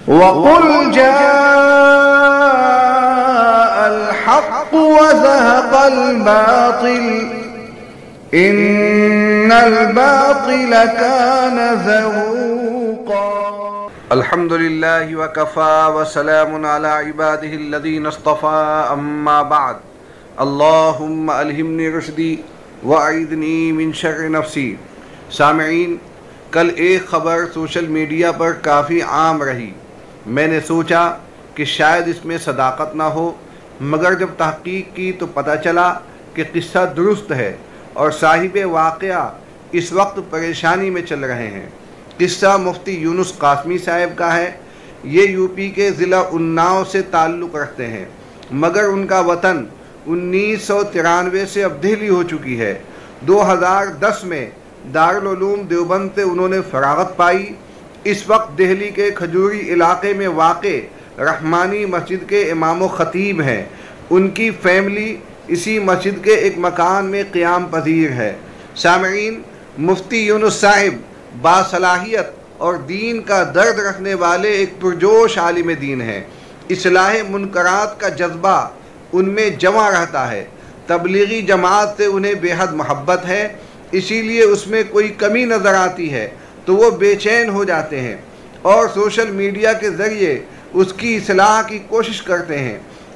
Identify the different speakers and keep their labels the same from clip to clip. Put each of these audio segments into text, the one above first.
Speaker 1: वक़ुल जाअल हक़्क़ु व ज़हक़ल बातिल इन्नल बातिल कान ज़हूक़ा।
Speaker 2: अल्हम्दुलिल्लाहि व कफ़ा व सलामुन अला इबादिहिल्लज़ीना इस्तफ़ा अम्मा बाद। अल्लाहुम्मा अल्हिमनी रुश्दी व अईदनी मिन शर्रि नफ्सी। सामईन, कल एक ख़बर सोशल मीडिया पर काफ़ी आम रही। मैंने सोचा कि शायद इसमें सदाकत ना हो, मगर जब तहक़ीक़ की तो पता चला कि क़िस्सा दुरुस्त है और साहिबे वाक़या इस वक्त परेशानी में चल रहे हैं। क़िस्सा मुफ्ती यूनुस कासमी साहब का है। ये यूपी के ज़िला उन्नाव से ताल्लुक़ रखते हैं, मगर उनका वतन 1993 से अब दिल्ली हो चुकी है। 2010 में दारुल उलूम देवबंद से उन्होंने फ़राग़त पाई। इस वक्त दिल्ली के खजूरी इलाके में वाक़े रहमानी मस्जिद के इमाम ख़तीब हैं। उनकी फ़ैमिली इसी मस्जिद के एक मकान में क़याम पज़ीर है। सामईन, मुफ्ती यूनुस साहिब बासलाहियत और दीन का दर्द रखने वाले एक पुरजोश आलिम दीन हैं। इस्लाह मुनकरात का जज्बा उनमें जमा रहता है। तबलीगी जमात से उन्हें बेहद मोहब्बत है, इसीलिए उसमें कोई कमी नज़र आती है तो वो बेचैन हो जाते हैं और सोशल मीडिया के ज़रिए उसकी इस्लाह की कोशिश करते हैं।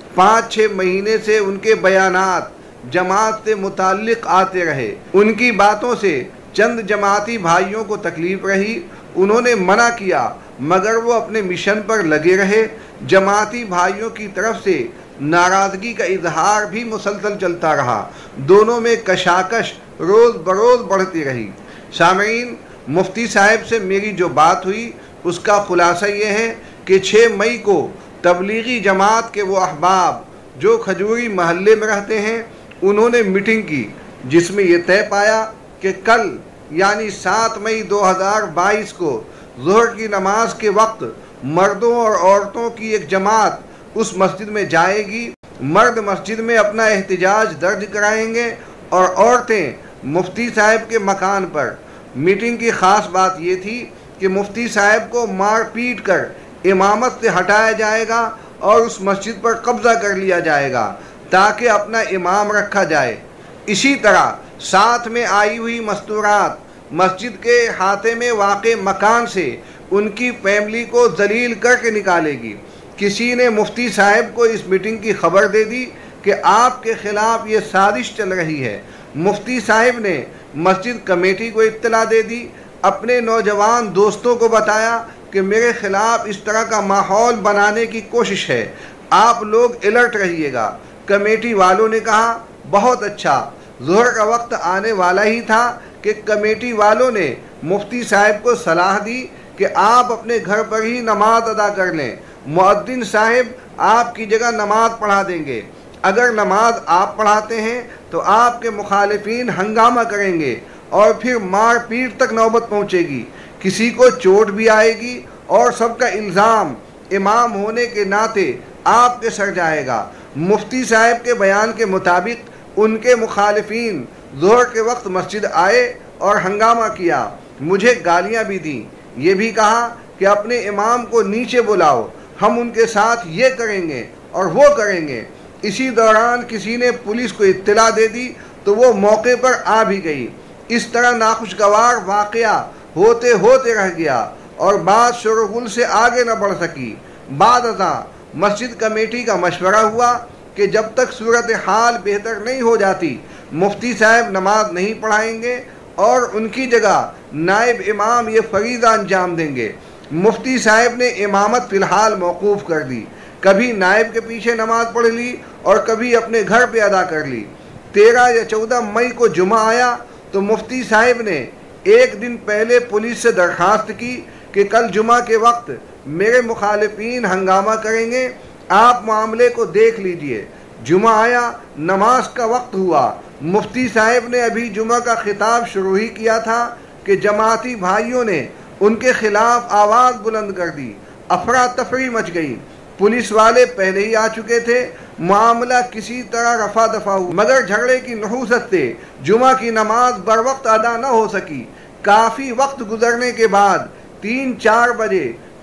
Speaker 2: 5-6 महीने से उनके बयानात जमात से मुताल्लिक़ आते रहे। उनकी बातों से चंद जमाती भाइयों को तकलीफ़ रही, उन्होंने मना किया, मगर वो अपने मिशन पर लगे रहे। जमाती भाइयों की तरफ से नाराज़गी का इजहार भी मुसलसल चलता रहा। दोनों में कशाकश रोज़ बरोज़ बढ़ती रही। सामईन, मुफ्ती साहब से मेरी जो बात हुई उसका खुलासा ये है कि 6 मई को तबलीगी जमात के वो अहबाब जो खजूरी महल्ले में रहते हैं, उन्होंने मीटिंग की, जिसमें ये तय पाया कि कल यानी 7 मई 2022 को ज़ोहर की नमाज के वक्त मर्दों और औरतों की एक जमात उस मस्जिद में जाएगी। मर्द मस्जिद में अपना एहतिजाज दर्ज कराएंगे और औरतें मुफ्ती साहब के मकान पर। मीटिंग की ख़ास बात ये थी कि मुफ्ती साहब को मार पीट कर इमामत से हटाया जाएगा और उस मस्जिद पर कब्ज़ा कर लिया जाएगा ताकि अपना इमाम रखा जाए। इसी तरह साथ में आई हुई मस्तूरात मस्जिद के हाथे में वाक़े मकान से उनकी फैमिली को जलील करके निकालेगी। किसी ने मुफ्ती साहब को इस मीटिंग की खबर दे दी कि आपके ख़िलाफ़ ये साजिश चल रही है। मुफ्ती साहब ने मस्जिद कमेटी को इत्तला दे दी, अपने नौजवान दोस्तों को बताया कि मेरे ख़िलाफ़ इस तरह का माहौल बनाने की कोशिश है, आप लोग अलर्ट रहिएगा। कमेटी वालों ने कहा, बहुत अच्छा। ज़ोहर का वक्त आने वाला ही था कि कमेटी वालों ने मुफ्ती साहब को सलाह दी कि आप अपने घर पर ही नमाज अदा कर लें। मुअद्दिन साहब आपकी जगह नमाज पढ़ा देंगे। अगर नमाज आप पढ़ाते हैं तो आपके मुखालिफिन हंगामा करेंगे और फिर मार पीट तक नौबत पहुंचेगी, किसी को चोट भी आएगी और सबका इल्ज़ाम इमाम होने के नाते आपके सर जाएगा। मुफ्ती साहब के बयान के मुताबिक उनके मुखालिफिन ज़ोहर के वक्त मस्जिद आए और हंगामा किया, मुझे गालियाँ भी दी। ये भी कहा कि अपने इमाम को नीचे बुलाओ, हम उनके साथ ये करेंगे और वो करेंगे। इसी दौरान किसी ने पुलिस को इत्तला दे दी तो वो मौके पर आ भी गई। इस तरह नाखुशगवार वाक़या होते होते रह गया और बात शोरगुल से आगे न बढ़ सकी। बाद अज़ां मस्जिद कमेटी का मशवरा हुआ कि जब तक सूरत हाल बेहतर नहीं हो जाती मुफ्ती साहब नमाज नहीं पढ़ाएंगे और उनकी जगह नायब इमाम ये फरीज़ा अंजाम देंगे। मुफ्ती साहब ने इमामत फ़िलहाल मौकूफ़ कर दी, कभी नायब के पीछे नमाज पढ़ ली और कभी अपने घर पे अदा कर ली। 13 या 14 मई को जुमा आया तो मुफ्ती साहब ने एक दिन पहले पुलिस से दरख्वास्त की कि कल जुमा के वक्त मेरे मुखालिफिन हंगामा करेंगे, आप मामले को देख लीजिए। जुमा आया, नमाज का वक्त हुआ। मुफ्ती साहब ने अभी जुमा का खिताब शुरू ही किया था कि जमाती भाइयों ने उनके खिलाफ आवाज़ बुलंद कर दी। अफरा तफरी मच गई। पुलिस वाले पहले ही आ चुके थे। मामला किसी तरह रफा दफा हुआ, मगर झगड़े की नहूसत से जुमा की नमाज बर वक्त अदा न हो सकी। काफ़ी वक्त गुजरने के बाद 3-4 बजे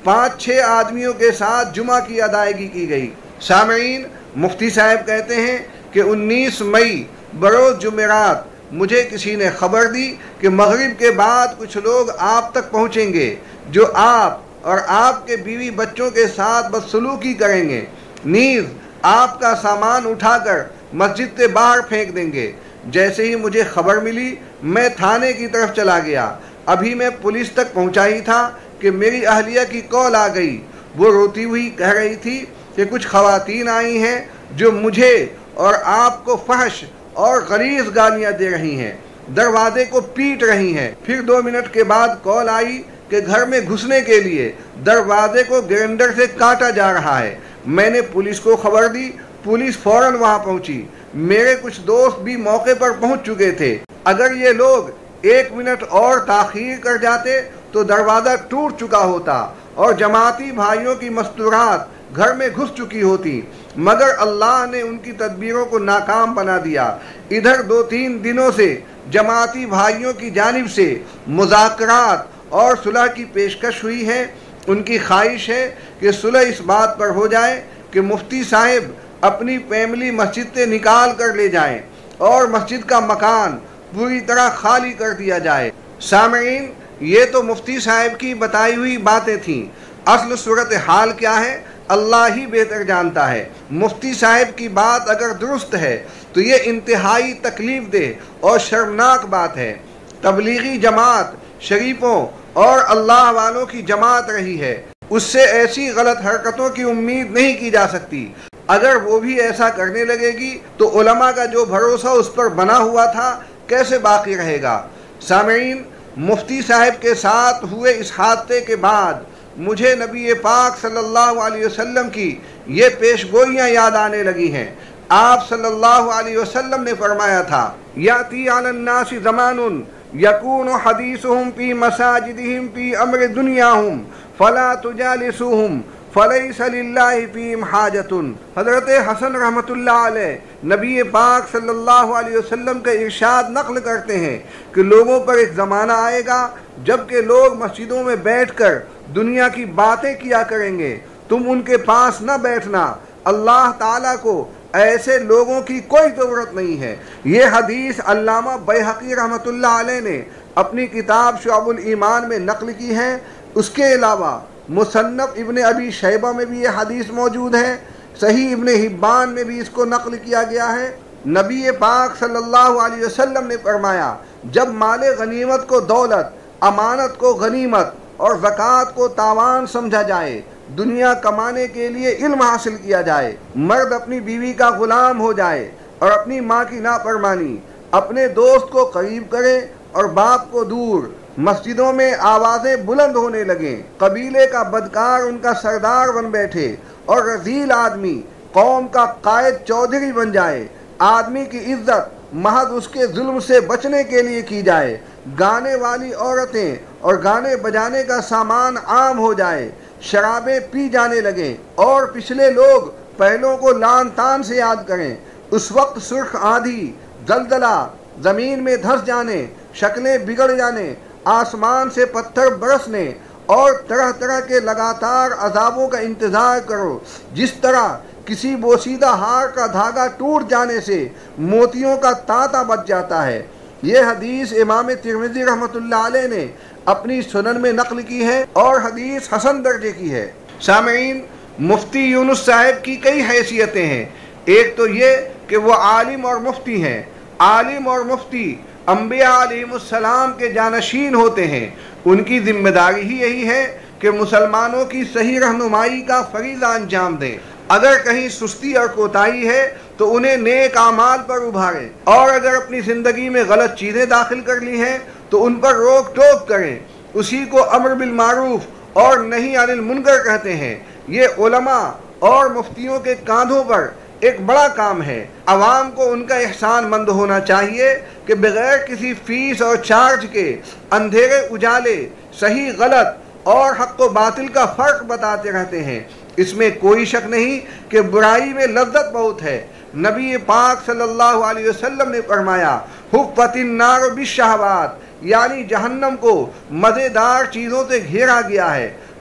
Speaker 2: 5-6 आदमियों के साथ जुमा की अदायगी की गई। सामईन, मुफ्ती साहब कहते हैं कि 19 मई बरोज़ जुमेरात मुझे किसी ने खबर दी कि मगरिब के बाद कुछ लोग आप तक पहुँचेंगे जो आप और आपके बीवी बच्चों के साथ बदसलूकी करेंगे, नीज़ आपका सामान उठाकर मस्जिद से बाहर फेंक देंगे। जैसे ही मुझे खबर मिली मैं थाने की तरफ चला गया। अभी मैं पुलिस तक पहुंचा ही था कि मेरी अहलिया की कॉल आ गई। वो रोती हुई कह रही थी कि कुछ खवातीन आई हैं जो मुझे और आपको फहश और गलीज़ गालियां दे रही हैं, दरवाजे को पीट रही हैं। फिर 2 मिनट के बाद कॉल आई कि घर में घुसने के लिए दरवाजे को ग्राइंडर से काटा जा रहा है। मैंने पुलिस को खबर दी, पुलिस फौरन वहां पहुंची। मेरे कुछ दोस्त भी मौके पर पहुंच चुके थे। अगर ये लोग 1 मिनट और ताखीर कर जाते तो दरवाज़ा टूट चुका होता और जमाती भाइयों की मस्तूरात घर में घुस चुकी होती, मगर अल्लाह ने उनकी तदबीरों को नाकाम बना दिया। इधर 2-3 दिनों से जमाती भाइयों की जानिब से मुज़ाकरात और सुलह की पेशकश हुई है। उनकी ख्वाहिश है कि सुलह इस बात पर हो जाए कि मुफ्ती साहब अपनी फैमिली मस्जिद से निकाल कर ले जाएं और मस्जिद का मकान पूरी तरह खाली कर दिया जाए। सामईन, ये तो मुफ्ती साहब की बताई हुई बातें थीं। असल सूरत हाल क्या है अल्लाह ही बेहतर जानता है। मुफ्ती साहब की बात अगर दुरुस्त है तो ये इंतहाई तकलीफ देह और शर्मनाक बात है। तबलीगी जमात शरीफों और अल्लाह वालों की जमात रही है, उससे ऐसी गलत हरकतों की उम्मीद नहीं की जा सकती। अगर वो भी ऐसा करने लगेगी तो उलमा का जो भरोसा उस पर बना हुआ था कैसे बाकी रहेगा। सामईन, मुफ्ती साहब के साथ हुए इस हादसे के बाद मुझे नबी पाक सल्लल्लाहु अलैहि वसल्लम की ये पेशगोइयाँ याद आने लगी हैं। आप सल्लल्लाहु अलैहि वसल्लम ने फरमाया था, याती अलन नासी ज़मानुन यकूनु हदीसुहुम फी मसाजिदिहिम फी अम्र दुनियाहुम फला तुजालिसुहुम फलैसा लिल्लाहि फीहिम हाजतुन। हज़रत हसन रहमतुल्लाह अलैह नबी पाक सल्लल्लाहु अलैहि वसल्लम का इरशाद नक़ल करते हैं कि लोगों पर एक ज़माना आएगा जबकि लोग मस्जिदों में बैठकर दुनिया की बातें किया करेंगे, तुम उनके पास न बैठना। अल्लाह ताला को ऐसे लोगों की कोई ज़रूरत नहीं है। ये हदीस अल्लामा बैहक़ी रहमतुल्लाह अलैह ने अपनी किताब शुअबुल ईमान में नक़ल की है। उसके अलावा मुसन्नफ़ इब्न अबी शैबा में भी ये हदीस मौजूद है। सही इब्न हिब्बान में भी इसको नक़ल किया गया है। नबी पाक सल्लल्लाहु अलैहि वसल्लम ने फरमाया, जब माले गनीमत को दौलत, अमानत को गनीमत और ज़कात को तावान समझा जाए, दुनिया कमाने के लिए इल्म हासिल किया जाए, मर्द अपनी बीवी का गुलाम हो जाए और अपनी माँ की नाफरमानी, अपने दोस्त को करीब करे और बाप को दूर, मस्जिदों में आवाज़ें बुलंद होने लगें, कबीले का बदकार उनका सरदार बन बैठे और रजील आदमी कौम का कायद चौधरी बन जाए, आदमी की इज्जत महज उसके जुल्म से बचने के लिए की जाए, गाने वाली औरतें और गाने बजाने का सामान आम हो जाए, शराबें पी जाने लगें और पिछले लोग पहलों को लान तान से याद करें, उस वक्त सुर्ख आंधी, जलजला, ज़मीन में धंस जाने, शक्लें बिगड़ जाने, आसमान से पत्थर बरसने और तरह तरह के लगातार अजाबों का इंतज़ार करो। जिस तरह किसी बोसीदा हार का धागा टूट जाने से मोतियों का तांता बच जाता है। ये हदीस इमाम तिर्मिज़ी रहमतुल्लाह अलैह ने अपनी सुनन में नक़ल की है और हदीस हसन दर्जे की है। सामईन, मुफ्ती यूनुस साहब की कई हैसियतें हैं। एक तो ये कि वो आलिम और मुफ्ती हैं। आलिम और मुफ्ती अंबिया अलैहिमुस्सलाम के जानशीन होते हैं। उनकी जिम्मेदारी ही यही है कि मुसलमानों की सही रहनुमाई का फरीज़ा अंजाम दें। अगर कहीं सुस्ती और कोताही है तो उन्हें नेक आमाल पर उभारें और अगर अपनी ज़िंदगी में गलत चीज़ें दाखिल कर ली हैं तो उन पर रोक टोक करें। उसी को अम्र बिल मारूफ और नही अनिल मुनकर कहते हैं। ये उलमा और मुफ्तियों के कांधों पर एक बड़ा काम है। अवाम को उनका एहसान मंद होना चाहिए कि बगैर किसी फीस और चार्ज के अंधेरे उजाले, सही गलत और हक़ व बातिल का फ़र्क बताते रहते हैं। इसमें कोई शक नहीं कि बुराई में लज्जत बहुत है। नबी पाक सल्लल्लाहु अलैहि वसल्लम ने फरमाया, हुफ़्फ़तिन नार बिश्शहवात, यानी जहन्नम को मज़ेदार चीज़ों से घेरा गया है।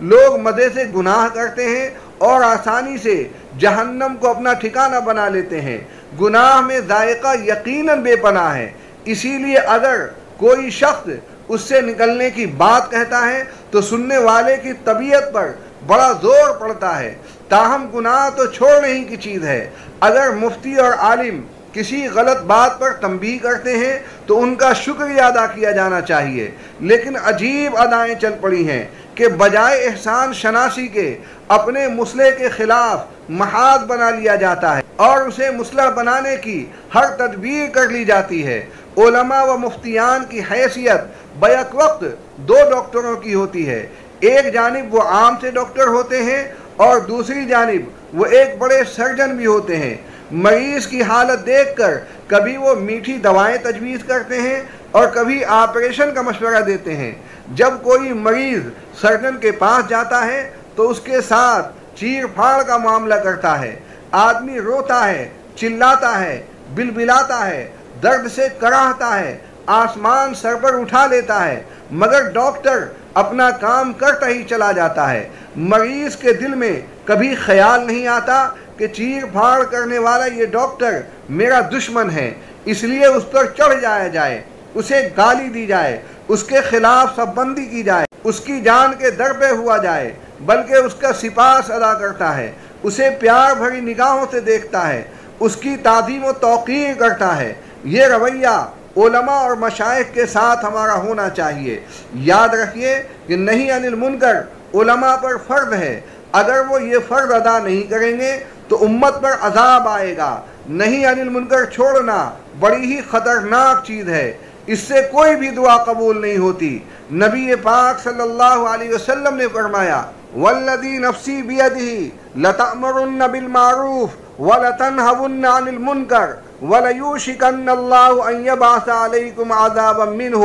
Speaker 2: लोग मज़े से गुनाह करते हैं और आसानी से जहन्नम को अपना ठिकाना बना लेते हैं। गुनाह में जायका यकीनन बेपनाह है। इसीलिए अगर कोई शख्स उससे निकलने की बात कहता है तो सुनने वाले की तबीयत पर बड़ा जोर पड़ता है। ताहम गुनाह तो छोड़ने ही की चीज़ है। अगर मुफ्ती और आलिम किसी गलत बात पर तंबीह करते हैं तो उनका शुक्रिया अदा किया जाना चाहिए। लेकिन अजीब अदाएँ चल पड़ी हैं कि बजाय एहसान शनासी के अपने मुसले के खिलाफ महाद बना लिया जाता है और उसे मुसलह बनाने की हर तदबीर कर ली जाती है। उलमा व मुफ्तियान की हैसियत बैक वक्त दो डॉक्टरों की होती है। एक जानिब वो आम से डॉक्टर होते हैं और दूसरी जानिब वो एक बड़े सर्जन भी होते हैं। मरीज़ की हालत देखकर कभी वो मीठी दवाएं तजवीज़ करते हैं और कभी ऑपरेशन का मशवरा देते हैं। जब कोई मरीज़ सर्जन के पास जाता है तो उसके साथ चीर फाड़ का मामला करता है। आदमी रोता है, चिल्लाता है, बिलबिलाता है, दर्द से कराहता है, आसमान सर पर उठा लेता है, मगर डॉक्टर अपना काम करता ही चला जाता है। मरीज़ के दिल में कभी ख्याल नहीं आता कि चीर फाड़ करने वाला ये डॉक्टर मेरा दुश्मन है, इसलिए उस पर चढ़ जाया जाए, उसे गाली दी जाए, उसके खिलाफ सबबंदी की जाए, उसकी जान के दर पे हुआ जाए। बल्कि उसका सिपास अदा करता है, उसे प्यार भरी निगाहों से देखता है, उसकी ताज़ीम व तौक़ीर करता है। ये रवैया उलमा और मशाइख के साथ हमारा होना चाहिए। याद रखिए कि नहीं अनिल मुनकर उलमा पर फ़र्ज है। अगर वो ये फ़र्ज अदा नहीं करेंगे तो उम्मत पर अजाब आएगा। नहीं अनिल मुनकर छोड़ना बड़ी ही ख़तरनाक चीज़ है, इससे कोई भी दुआ कबूल नहीं होती। नबी पाक सल्लल्लाहु अलैहि वसल्लम ने फरमाया, वल्लज़ी नफ्सी बियदिही लतअमुरुन्न बिल मारूफ व लतनहवुन्न अनिल मुनकर व लयूशिकन्नल्लाहु अन यबअसा अलैकुम अज़ाबन मिन्हु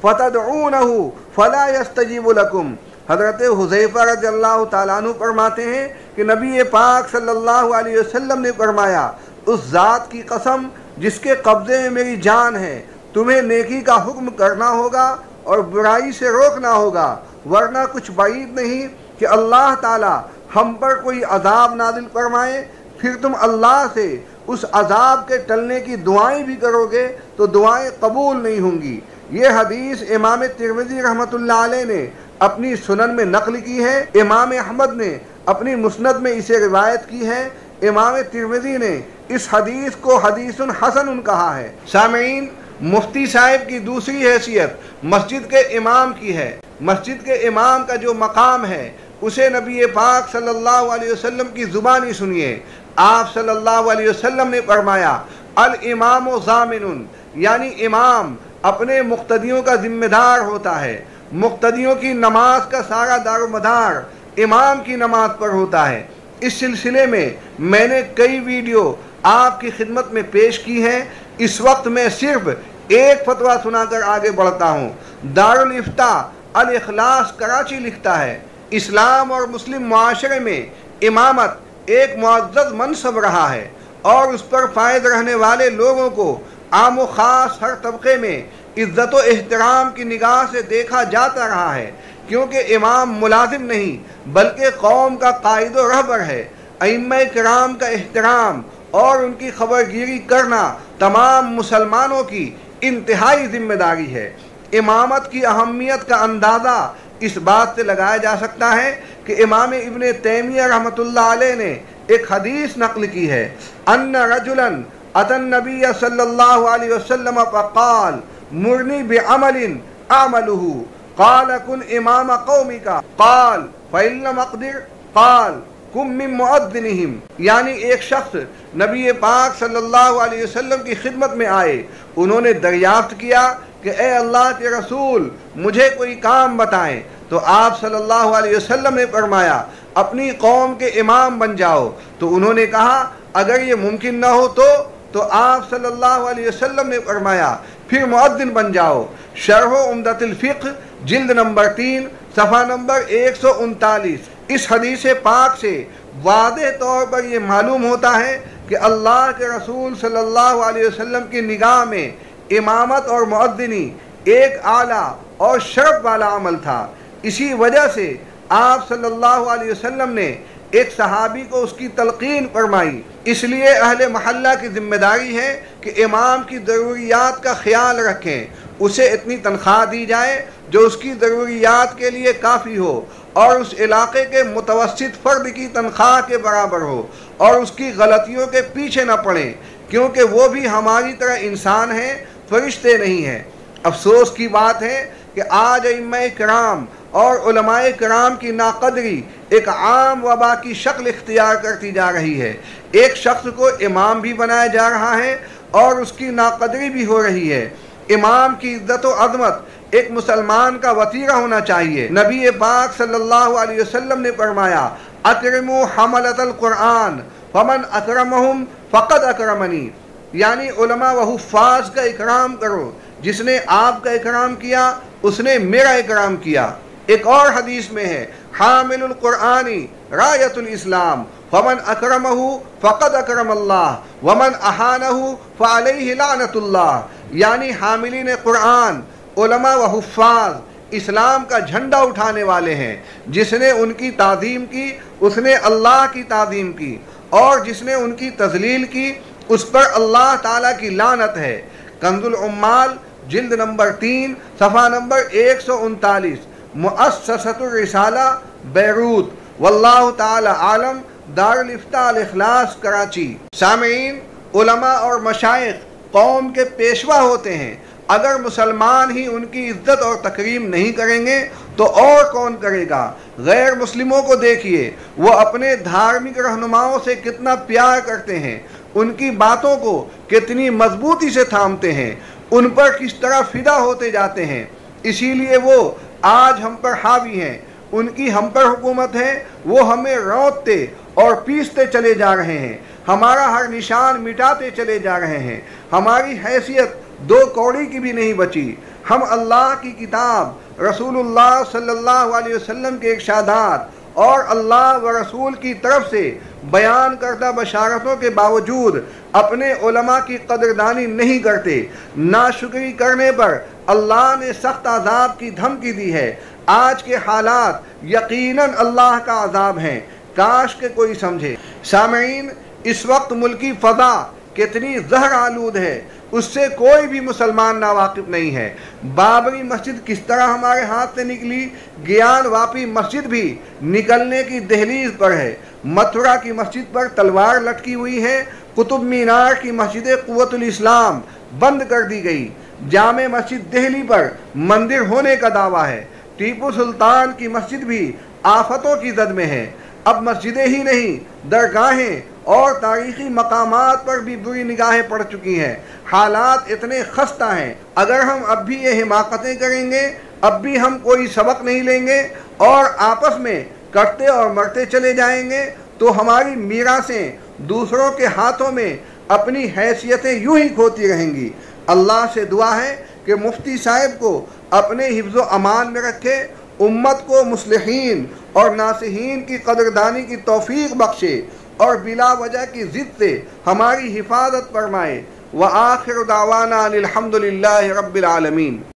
Speaker 2: फतदऊनहु फला यस्तजीबु लकुम। हज़रत हुज़ैफ़ा रज़ियल्लाहु ताला अन्हु फरमाते हैं कि नबी पाक सल्लल्लाहु अलैहि वसल्लम ने फरमाया, उस ज़ात की कसम जिसके कब्ज़े में मेरी जान है, तुम्हें नेकी का हुक्म करना होगा और बुराई से रोकना होगा, वरना कुछ बाईद नहीं कि अल्लाह ताला हम पर कोई अजाब नाजिल फरमाए, फिर तुम अल्लाह से उस अजाब के टलने की दुआएं भी करोगे तो दुआएं कबूल नहीं होंगी। ये हदीस इमाम तिरमिज़ी रहमतुल्लाह अलैह ने अपनी सुनन में नकल की है। इमाम अहमद ने अपनी मुस्नद में इसे रिवायत की है। इमाम तिरमिज़ी ने इस हदीस को हदीसुन हसनुन कहा है। सामीन, मुफ्ती साहब की दूसरी हैसियत मस्जिद के इमाम की है। मस्जिद के इमाम का जो मकाम है उसे नबी पाक सल्लल्लाहु अलैहि वसल्लम की ज़ुबानी सुनिए। आप सल्लल्लाहु अलैहि वसल्लम ने फरमाया, अल इमाम ज़ामिनुन, यानी इमाम अपने मुक्तदियों का जिम्मेदार होता है। मुक्तदियों की नमाज का सारा दारोमदार इमाम की नमाज पर होता है। इस सिलसिले में मैंने कई वीडियो आपकी खिदमत में पेश की हैं। इस वक्त मैं सिर्फ एक फतवा सुनाकर आगे बढ़ता हूँ। दारुल इफ्ता अल इखलास कराची लिखता है, इस्लाम और मुस्लिम मुआशरे में इमामत एक मुअज़्ज़ज़ मनसब रहा है और उस पर फायद रहने वाले लोगों को आम व ख़ास हर तबके में इज़्ज़त व एहतराम की निगाह से देखा जाता रहा है, क्योंकि इमाम मुलाजिम नहीं बल्कि कौम का कायद व रहबर है। अइम्मा किराम का एहतराम और उनकी खबरगिरी करना तमाम मुसलमानों की इंतहाई जिम्मेदारी है। इमामत की अहमियत का अंदाज़ा इस बात से लगाया जा सकता है कि इमाम इब्न तैमिया रहमतुल्लाह अलैह ने एक हदीस नकल की है, अन्ना रजुलन अतन नबी सल्लल्लाहु अलैहि वसल्लम फ़क़ाल मुरनी बिअमलिन अमलुहु क़ाल कुन इमाम क़ौमिका क़ाल फ़इन लम अक़दिर क़ाल कुम मिन मुअद्दिनिहिम। यानी एक शख्स नबी पाक सल्लल्लाहु अलैहि वसल्लम की खिदमत में आए। उन्होंने दरियाफ्त किया कि ए अल्लाह के रसूल, मुझे कोई काम बताएं। तो आप सल्लल्लाहु अलैहि वसल्लम ने फरमाया, अपनी कौम के इमाम बन जाओ। तो उन्होंने कहा, अगर ये मुमकिन न हो तो आप सल्लल्लाहु अलैहि वसल्लम ने फरमाया, फिर मुअद्दिन बन जाओ। शरह उम्दतुल फ़िक़्ह जिल्द नंबर 3 सफ़ा नंबर 139। इस हदीस पाक से वाज़ेह तौर पर यह मालूम होता है कि अल्लाह के रसूल सल्लल्लाहु अलैहि वसल्लम की निगाह में इमामत और मुअद्दिनी एक आला और शरफ वाला अमल था। इसी वजह से आप सल्लल्लाहु अलैहि वसल्लम ने एक सहाबी को उसकी तलकीन फरमाई। इसलिए अहले महल्ला की जिम्मेदारी है कि इमाम की ज़रूरियात का ख्याल रखें, उसे इतनी तनख्वाह दी जाए जो उसकी ज़रूरियात के लिए काफ़ी हो और उस इलाके के मुतवस्सित फ़र्द की तनख्वाह के बराबर हो और उसकी गलतियों के पीछे न पड़ें, क्योंकि वो भी हमारी तरह इंसान हैं, फरिश्ते नहीं हैं। अफसोस की बात है कि आज अइम्मा किराम और उलमाए किराम की नाकदरी एक आम वबा की शक्ल इख्तियार करती जा रही है। एक शख्स को इमाम भी बनाया जा रहा है और उसकी नाकदरी भी हो रही है। इमाम की इज्जत व अज़मत एक मुसलमान का वतीरा होना चाहिए। नबी पाक सल्लल्लाहु अलैहि वसल्लम ने फरमाया, अकरमु हमलतल कुरान फमन अकरमहुम फ़क़द अकरमनी, यानी उलमा व हुफ़्फ़ाज़ का इकराम करो, जिसने आपका इकराम किया उसने मेरा इकराम किया। एक और हदीस में है, हामिलुल कुरानी रायतुल इस्लाम फमन अकरमहु फ़क़द अकरमल्लाह वमन अहानहु फ़अलैहि लानतुल्लाह, यानी हामिलीन कुरान उलमा व हुफ़्फ़ाज़ इस्लाम का झंडा उठाने वाले हैं। जिसने उनकी ताज़ीम की उसने अल्लाह की ताज़ीम की और जिसने उनकी तज़लील की उस पर अल्लाह ताला की लानत है। कंजुल उम्माल जिल्द नंबर 3 सफ़ा नंबर 139, मुअस्ससतुर रिसाला बैरूत। वल्लाहु ताला आलम, दारुल इफ्ता अल इखलास कराची। सामीन, उलमा और मशाइख कौम के पेशवा होते हैं। अगर मुसलमान ही उनकी इज्जत और तकरीम नहीं करेंगे तो और कौन करेगा। गैर मुस्लिमों को देखिए, वो अपने धार्मिक रहनुमाओं से कितना प्यार करते हैं, उनकी बातों को कितनी मजबूती से थामते हैं, उन पर किस तरह फिदा होते जाते हैं। इसीलिए वो आज हम पर हावी हैं, उनकी हम पर हुकूमत है, वो हमें रौंदते और पीसते चले जा रहे हैं, हमारा हर निशान मिटाते चले जा रहे हैं। हमारी हैसियत 2 कौड़ी की भी नहीं बची। हम अल्लाह की किताब, रसूलुल्लाह सल्लल्लाहु अलैहि वसल्लम के इरशादात और अल्लाह व रसूल की तरफ से बयान करदा बशारतों के बावजूद अपने उलमा की कदरदानी नहीं करते। नाशुक्री करने पर अल्लाह ने सख्त अजाब की धमकी दी है। आज के हालात यकीनन अल्लाह का अजाब हैं, काश के कोई समझे। सामीन, इस वक्त मुल्की फ़ज़ा कितनी ज़हर आलूद है, उससे कोई भी मुसलमान नावाकिफ नहीं है। बाबरी मस्जिद किस तरह हमारे हाथ से निकली, ज्ञान वापी मस्जिद भी निकलने की दहलीज पर है। मथुरा की मस्जिद पर तलवार लटकी हुई है। कुतुब मीनार की मस्जिद क़ुव्वतुल इस्लाम बंद कर दी गई। जामे मस्जिद दिल्ली पर मंदिर होने का दावा है। टीपू सुल्तान की मस्जिद भी आफतों की जद में है। अब मस्जिदें ही नहीं, दरगाहें और तारीखी मकामात पर भी बुरी निगाहें पड़ चुकी हैं। हालात इतने खस्ता हैं, अगर हम अब भी ये हिमाकतें करेंगे, अब भी हम कोई सबक नहीं लेंगे और आपस में कटते और मरते चले जाएंगे, तो हमारी मीरासें दूसरों के हाथों में अपनी हैसियतें यूं ही खोती रहेंगी। अल्लाह से दुआ है कि मुफ्ती साहब को अपने हिफ्ज़ो अमान में रखे, उम्मत को मुस्लिहीन और नासिहीन की कदरदानी की तौफीक बख्शे और बिला वजह की ज़िद से हमारी हिफाजत फरमाए। व आखिर दावाना अनिल हम्दुलिल्लाहि रब्बिल आलमीन।